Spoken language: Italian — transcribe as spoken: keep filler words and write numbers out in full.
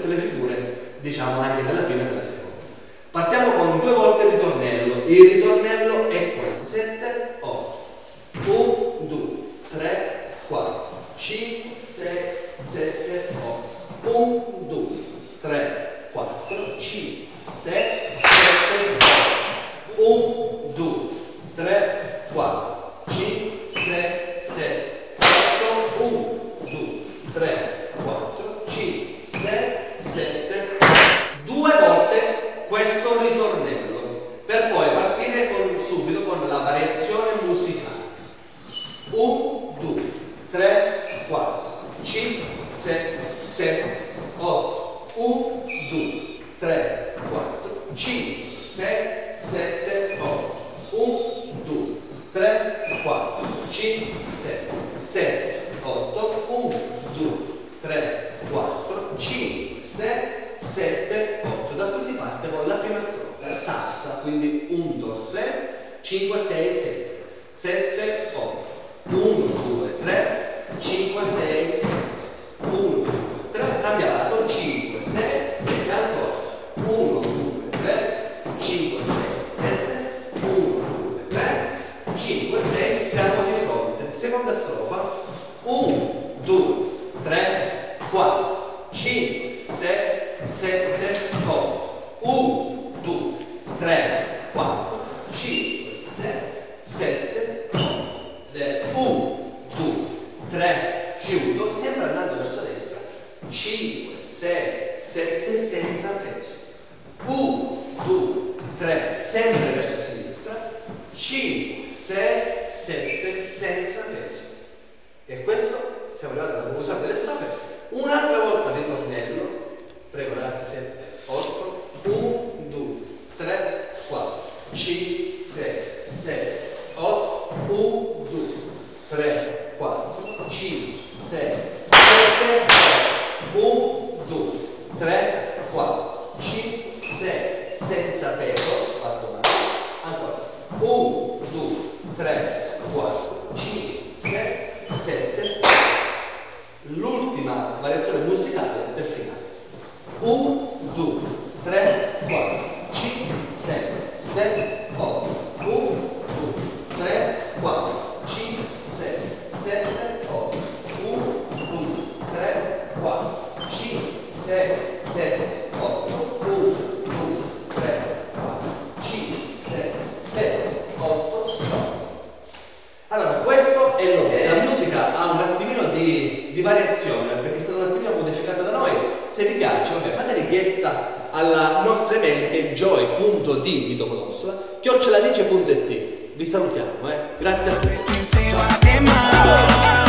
tutte le figure, diciamo anche della prima e della seconda. Partiamo con due volte il ritornello. Il ritornello è questo: sette, otto, uno, due, tre, quattro, cinque, sei, sette, otto, uno, due, tre, quattro, cinque, sei, sette, otto, uno, due, tre, quattro, cinque, sei, sette, otto, uno, due, tre, quattro, cinque, sei, sette, due volte questo ritornello, per poi partire con, subito con la variazione musicale. uno, due, tre, quattro, cinque, sei, sette, otto, uno, due, tre, quattro, cinque, sei, sette, otto, uno, due, tre, quattro, cinque, sei, sette, otto, uno, due, tre, quattro, cinque, sei, sette, otto. Da qui si parte con la prima strofa, la salsa, quindi uno, due, tre, cinque, sei, sette, sette, otto, uno, due, tre, cinque, sei, sette, uno, due, tre, cambiato, cinque, sei, sette, ancora, uno, due, tre, cinque, sei, sette, uno, due, tre, cinque, sei, siamo di fronte. Seconda strofa, uno, due, tre, quattro, cinque, sei, sette, otto, uno, due, tre, quattro, cinque, sei, sette, otto, uno, due, tre, chiudo, sempre andando verso destra, cinque, sei, sette, senza peso, uno, due, tre, sempre verso sinistra, cinque, sei, sette, senza peso. E questo, siamo arrivati alla conclusione delle strofe. Un'altra volta ritornello. Prego ragazzi, sette, otto, uno, due, tre, quattro, cinque, sei, sette, otto, uno, due, tre, quattro, cinque, sei, sette, otto, uno, due, tre, quattro, cinque, sei, senza peso, fatto male, ancora, uno, due, tre, quattro, cinque, sei, sette, l'ultima variazione musicale del finale. uno, due, tre, quattro, cinque, sei, sette, otto, uno, due, tre, quattro, cinque, sei, sette, otto, uno, due, tre, quattro, cinque, sei, sette, otto, uno, due, tre, quattro, cinque, sei, sette, otto, stop. Allora, questo è lo che la musica ha un attimino di, di variazione, perché è stata un attimino modificata da noi. Se vi piace, vabbè, fate richiesta alla nostra email che è joy punto d di Domodossola chiocciola alice punto it. Vi salutiamo, eh. Grazie a tutti. Ciao.